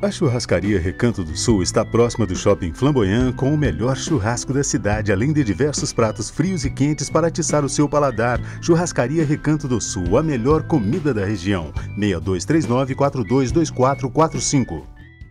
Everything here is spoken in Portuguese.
A churrascaria Recanto do Sul está próxima do Shopping Flamboyant com o melhor churrasco da cidade, além de diversos pratos frios e quentes para atiçar o seu paladar. Churrascaria Recanto do Sul, a melhor comida da região. 6239-422445